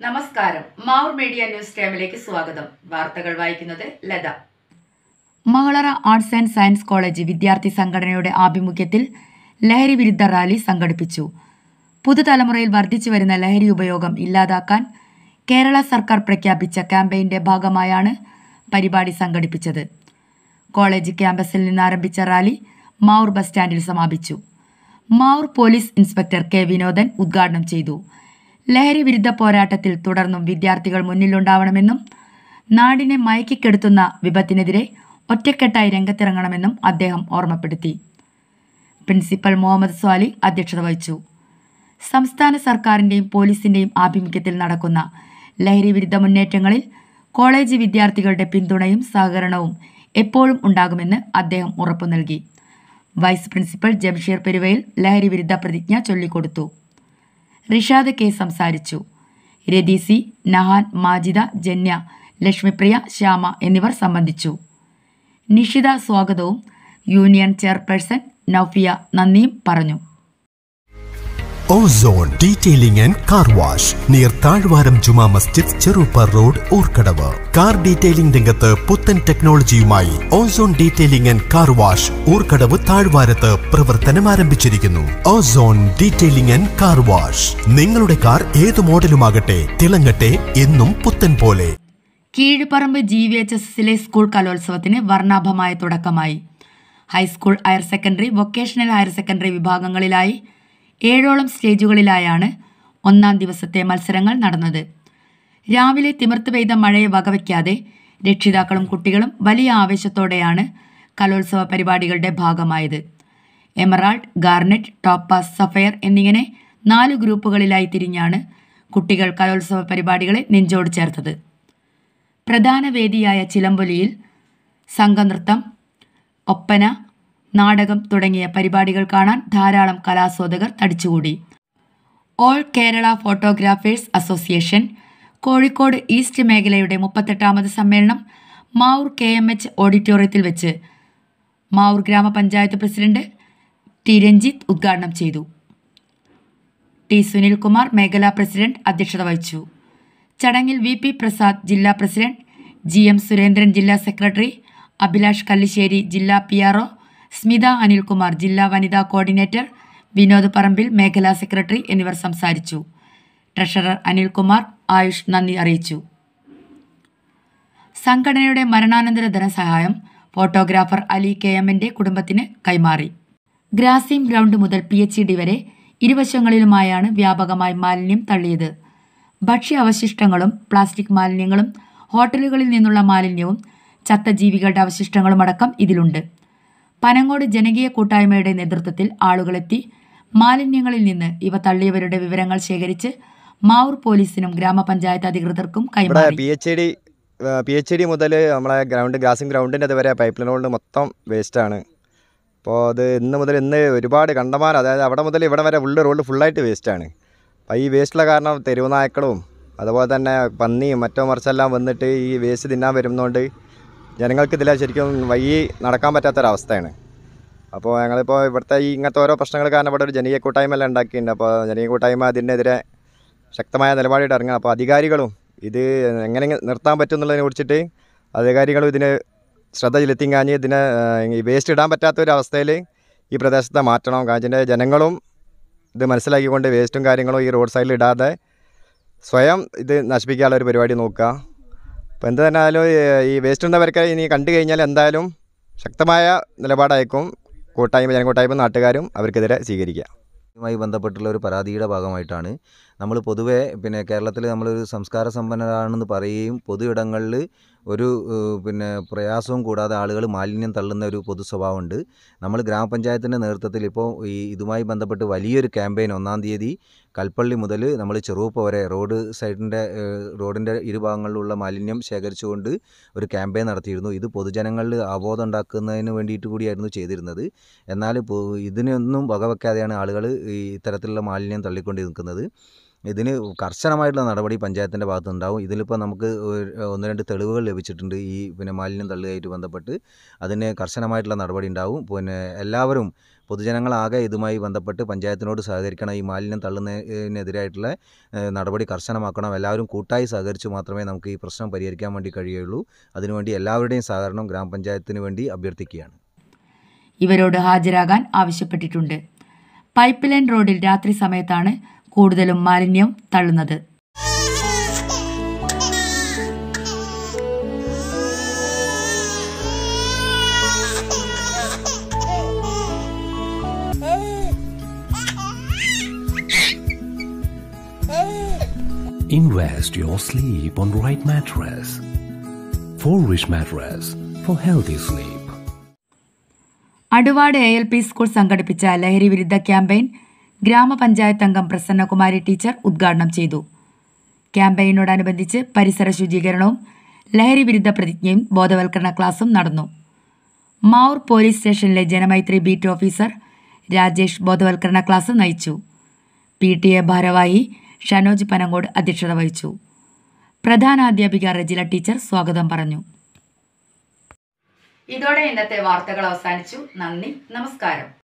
നമസ്കാരം. Mavoor media news ടൈമിലേക്ക് സ്വാഗതം. വാർത്തകൾ വായിക്കുന്നത് ലത. മകളറ ആർട്സ് ആൻഡ് സയൻസ് കോളേജ് വിദ്യാർത്ഥി സംഘടനയുടെ ആഭിമുഖ്യത്തിൽ ലഹരി വിരുദ്ധ റാലി സംഘടിപ്പിച്ചു. പുതുതലമുറയിൽ വർദ്ധിച്ചു വരുന്ന ലഹരി ഉപയോഗം ഇല്ലാതാക്കാൻ കേരള സർക്കാർ പ്രഖ്യാപിച്ച ക്യാമ്പയിന്റെ ഭാഗമായാണ് പരിപാടി സംഘടിപ്പിച്ചത്. കോളേജ് ക്യാമ്പസിൽ നിന്ന് ആരംഭിച്ച റാലി മാവൂർ ബസ് സ്റ്റാൻഡിൽ സമാപിച്ചു. Mavoor police inspector K Vinodan ഉദ്ഘാടനം ചെയ്തു. ലഹരി വിരുദ്ധ പോരാട്ടത്തിൽ തുടർന്നും വിദ്യാർത്ഥികൾ മുന്നിലുണ്ടാവണമെന്നും നാടിനെ മയക്കിക്കെടുത്തുന്ന വിപത്തിനെതിരെ ഒറ്റക്കെട്ടായി രംഗത്തിറങ്ങണമെന്നും അദ്ദേഹം ഓർമ്മപ്പെടുത്തി. പ്രിൻസിപ്പൽ മുഹമ്മദ് സ്വാലി അധ്യക്ഷത വഹിച്ചു. സംസ്ഥാന സർക്കാരിൻ്റെയും പോലീസിൻ്റെയും ആഭിമുഖ്യത്തിൽ നടക്കുന്ന ലഹരി വിരുദ്ധ മുന്നേറ്റങ്ങളിൽ കോളേജ് വിദ്യാർത്ഥികളുടെ പിന്തുണയും സഹകരണവും എപ്പോഴും ഉണ്ടാകുമെന്ന് അദ്ദേഹം ഉറപ്പു നൽകി. വൈസ് പ്രിൻസിപ്പൽ ജംഷീർ പെരുവയിൽ ലഹരി വിരുദ്ധ പ്രതിജ്ഞ ചൊല്ലിക്കൊടുത്തു. റിഷാദ് കെ സംസാരിച്ചു. രദീസി, നഹാൻ, മാജിദ, ജന്യ, ലക്ഷ്മിപ്രിയ, ശ്യാമ എന്നിവർ സംബന്ധിച്ചു. നിഷിത സ്വാഗതവും യൂണിയൻ ചെയർപേഴ്സൺ നൗഫിയ നന്ദിയും പറഞ്ഞു. Ozone detailing and car wash near Thazhvaram Juma Masjid, Cheruppa road, Oorkadavu. Car detailing രംഗത്ത് പുത്തൻ ടെക്നോളജിയുമായി ozone detailing and car wash Oorkadavu താഴ്വാരത്ത് പ്രവർത്തനം ആരംഭിച്ചിരിക്കുന്നു. Ozone detailing and car wash. നിങ്ങളുടെ കാർ ഏത് മോഡലുമാകട്ടെ, തിളങ്ങട്ടെ, എന്നും പുത്തൻ പോലെ. കീഴുപറമ്പ് GVHSലെ സ്കൂൾ കലോത്സവത്തിന് വർണ്ണാഭമായ തുടക്കമായി. High school, higher secondary, vocational higher secondary വിഭാഗങ്ങളിലായി 7ഓളം സ്റ്റേജുകളിലായാണ് ഒന്നാം ദിവസത്തെ മത്സരങ്ങൾ നടന്നത്. രാവിലെ തിമിർത്ത് പെയ്ത മഴയെ വകവയ്ക്കാതെ രക്ഷിതാക്കളും കുട്ടികളും വലിയ ആവേശത്തോടെയാണ് കലോത്സവ പരിപാടികളുടെ ഭാഗമായത്. എമറാൾഡ്, ഗാർനെറ്റ്, ടോപ്പാസ്, സഫയർ എന്നിങ്ങനെ 4 ഗ്രൂപ്പുകളിലായി തിരിഞ്ഞാണ് കുട്ടികൾ കലോത്സവ പരിപാടികളെ നെഞ്ചോട് ചേർത്തത്. പ്രധാന വേദിയായ ചിലമ്പൊലിയിൽ സംഘനൃത്തം, ഒപ്പന, നാടകം തുടങ്ങിയ പരിപാടികൾ കാണാൻ ധാരാളം കലാസ്വാദകർ തടിച്ചുകൂടി. All Kerala photographers association Kozhikode east മേഖലയുടെ 38ാമത് സമ്മേളനം മാവൂർ KMH ഓഡിറ്റോറിയത്തിൽ വെച്ച് മാവൂർ ഗ്രാമപഞ്ചായത്ത് പ്രസിഡന്റ് ടി രഞ്ജിത്ത് ഉദ്ഘാടനം ചെയ്തു. ടി സുനിൽകുമാർ മേഖലാ പ്രസിഡന്റ് അധ്യക്ഷത വഹിച്ചു. ചടങ്ങിൽ VP പ്രസാദ് ജില്ലാ പ്രസിഡന്റ്, GM സുരേന്ദ്രൻ ജില്ലാ സെക്രട്ടറി, അഭിലാഷ് കല്ലിശ്ശേരി ജില്ലാ PRO, സ്മിത അനിൽകുമാർ ജില്ലാ വനിതാ കോർഡിനേറ്റർ, വിനോദ് പറമ്പിൽ മേഖലാ സെക്രട്ടറി എന്നിവർ സംസാരിച്ചു. ട്രഷറർ അനിൽകുമാർ ആയുഷ് നന്ദി അറിയിച്ചു. സംഘടനയുടെ മരണാനന്തര ധനസഹായം ഫോട്ടോഗ്രാഫർ അലി KMന്റെ കുടുംബത്തിന് കൈമാറി. ഗ്രാസിം ഗ്രൗണ്ട് മുതൽ PHED വരെ ഇരുവശങ്ങളിലുമായാണ് വ്യാപകമായി മാലിന്യം തള്ളിയത്. ഭക്ഷ്യ അവശിഷ്ടങ്ങളും പ്ലാസ്റ്റിക് മാലിന്യങ്ങളും ഹോട്ടലുകളിൽ നിന്നുള്ള മാലിന്യവും ചത്ത ജീവികളുടെ അവശിഷ്ടങ്ങളുമടക്കം ഇതിലുണ്ട്. പനങ്ങോട് ജനകീയ കൂട്ടായ്മയുടെ നേതൃത്വത്തിൽ ആളുകളെത്തി മാലിന്യങ്ങളിൽ നിന്ന് ഇവ തള്ളിയവരുടെ വിവരങ്ങൾ ശേഖരിച്ച് മാവൂർ പോലീസിനും ഗ്രാമപഞ്ചായത്ത് അധികൃതർക്കും കൈമാറി. PHED മുതൽ നമ്മളെ ഗ്രാസിംഗ് ഗ്രൗണ്ടിൻ്റെ അതുവരെ പൈപ്പ് ലൈനുകൊണ്ട് മൊത്തം വേസ്റ്റാണ്. അപ്പോൾ അത് ഇന്ന് ഒരുപാട് കണ്ടമാനം, അതായത് അവിടെ മുതൽ ഇവിടെ വരെ റോഡ് ഫുള്ളായിട്ട് വേസ്റ്റാണ്. അപ്പോൾ ഈ വേസ്റ്റുള്ള കാരണം തെരുവ് നായ്ക്കളും അതുപോലെ തന്നെ പന്നിയും മറ്റോ മറിച്ചെല്ലാം വന്നിട്ട് ഈ വേസ്റ്റ് തിന്നാൻ വരുന്നതുകൊണ്ട് ജനങ്ങൾക്ക് ഇതിൽ ശരിക്കും വഴി നടക്കാൻ പറ്റാത്തൊരവസ്ഥയാണ്. അപ്പോൾ ഞങ്ങളിപ്പോൾ ഇവിടുത്തെ ഇങ്ങനത്തെ ഓരോ പ്രശ്നങ്ങൾ കാരണം ഇവിടെ ഒരു ജനകീയ കൂട്ടായ്മ എല്ലാം ഉണ്ടാക്കിയിട്ടുണ്ട്. അപ്പോൾ ജനകീയ കൂട്ടായ്മ അതിനെതിരെ ശക്തമായ നിലപാടിട്ട് ഇറങ്ങുക. അപ്പോൾ അധികാരികളും ഇത് എങ്ങനെ നിർത്താൻ പറ്റും എന്നുള്ളതിനെ കുറിച്ചിട്ട് അധികാരികളും ഇതിന് ശ്രദ്ധ ചെലുത്തിങ്ങാഞ്ഞ് ഇതിനെ ഈ വേസ്റ്റ് ഇടാൻ പറ്റാത്തൊരവസ്ഥയിൽ ഈ പ്രദേശത്തെ മാറ്റണം. കാരണം ജനങ്ങളും ഇത് മനസ്സിലാക്കിക്കൊണ്ട് വേസ്റ്റും കാര്യങ്ങളും ഈ റോഡ് സൈഡിൽ ഇടാതെ സ്വയം ഇത് നശിപ്പിക്കാനുള്ള ഒരു പരിപാടി നോക്കുക. അപ്പോൾ എന്ത് തന്നെ ആയാലും ഈ വേസ്റ്റ് ഉണ്ടവർക്ക് ഇനി കണ്ടു കഴിഞ്ഞാൽ എന്തായാലും ശക്തമായ നിലപാടായിരിക്കും ജനകൂട്ടായ്മ നാട്ടുകാരും അവർക്കെതിരെ സ്വീകരിക്കുക. ുമായി ബന്ധപ്പെട്ടുള്ള ഒരു പരാതിയുടെ ഭാഗമായിട്ടാണ് നമ്മൾ പൊതുവെ കേരളത്തിൽ നമ്മളൊരു സംസ്കാര സമ്പന്നരാണെന്ന് പറയുകയും പൊതു ഇടങ്ങളിൽ ഒരു പ്രയാസവും കൂടാതെ ആളുകൾ മാലിന്യം തള്ളുന്ന ഒരു പൊതു സ്വഭാവമുണ്ട്. നമ്മൾ ഗ്രാമപഞ്ചായത്തിൻ്റെ നേതൃത്വത്തിൽ ഇപ്പോൾ ഇതുമായി ബന്ധപ്പെട്ട് വലിയൊരു ക്യാമ്പയിൻ 1-ാം തീയതി കൽപ്പള്ളി മുതൽ നമ്മൾ ചെറുപ്പ വരെ റോഡിൻ്റെ ഇരുഭാഗങ്ങളിലുള്ള മാലിന്യം ശേഖരിച്ചുകൊണ്ട് ഒരു ക്യാമ്പയിൻ നടത്തിയിരുന്നു. ഇത് പൊതുജനങ്ങളിൽ അവബോധം ഉണ്ടാക്കുന്നതിന് വേണ്ടിയിട്ട് കൂടിയായിരുന്നു ചെയ്തിരുന്നത്. എന്നാൽ ഇതിനൊന്നും വകവെക്കാതെയാണ് ആളുകൾ ഈ ഇത്തരത്തിലുള്ള മാലിന്യം തള്ളിക്കൊണ്ട് നിൽക്കുന്നത്. ഇതിന് കർശനമായിട്ടുള്ള നടപടി പഞ്ചായത്തിൻ്റെ ഭാഗത്തുണ്ടാവും. ഇതിലിപ്പോൾ നമുക്ക് 1-2 തെളിവുകൾ ലഭിച്ചിട്ടുണ്ട് ഈ പിന്നെ മാലിന്യം തള്ളുകയായിട്ട് ബന്ധപ്പെട്ട്. അതിന് കർശനമായിട്ടുള്ള നടപടി ഉണ്ടാവും. പിന്നെ എല്ലാവരും പൊതുജനങ്ങളാകെ ഇതുമായി ബന്ധപ്പെട്ട് പഞ്ചായത്തിനോട് സഹകരിക്കണം. ഈ മാലിന്യം തള്ളുന്നതിനെതിരായിട്ടുള്ള നടപടി കർശനമാക്കണം. എല്ലാവരും കൂട്ടായി സഹകരിച്ചു മാത്രമേ നമുക്ക് ഈ പ്രശ്നം പരിഹരിക്കാൻ വേണ്ടി കഴിയുള്ളൂ. അതിനുവേണ്ടി എല്ലാവരുടെയും സഹകരണം ഗ്രാമപഞ്ചായത്തിന് വേണ്ടി അഭ്യർത്ഥിക്കുകയാണ്. ഇവരോട് ഹാജരാകാൻ ആവശ്യപ്പെട്ടിട്ടുണ്ട്. പൈപ്പ് ലൈൻ റോഡിൽ രാത്രി സമയത്താണ് കൂടുതലും മാലിന്യം തള്ളുന്നത്. Invest your sleep on right mattress. Forwish mattress for healthy sleep. Aduvad ALP school സംഘടിപ്പിച്ച ലഹരി വിരുദ്ധ ക്യാമ്പയിൻ ഗ്രാമപഞ്ചായത്ത് അംഗം പ്രസന്നകുമാരി ടീച്ചർ ഉദ്ഘാടനം ചെയ്തു. ക്യാമ്പയിനോടനുബന്ധിച്ച് പരിസര ശുചീകരണവും ലഹരി വിരുദ്ധ പ്രതിജ്ഞയും ബോധവൽക്കരണ ക്ലാസും നടന്നു. മാവൂർ പോലീസ് സ്റ്റേഷനിലെ ജനമൈത്രി ബീറ്റ് ഓഫീസർ രാജേഷ് ബോധവൽക്കരണ ക്ലാസ് നയിച്ചു. PTA ഭാരവാഹി ഷനോജ് പനങ്ങോട് അധ്യക്ഷത വഹിച്ചു. പ്രധാനാധ്യാപിക റജില ടീച്ചർ സ്വാഗതം പറഞ്ഞു. ഇതോടെ ഇന്നത്തെ വാർത്തകൾ അവസാനിച്ചു. നന്ദി, നമസ്കാരം.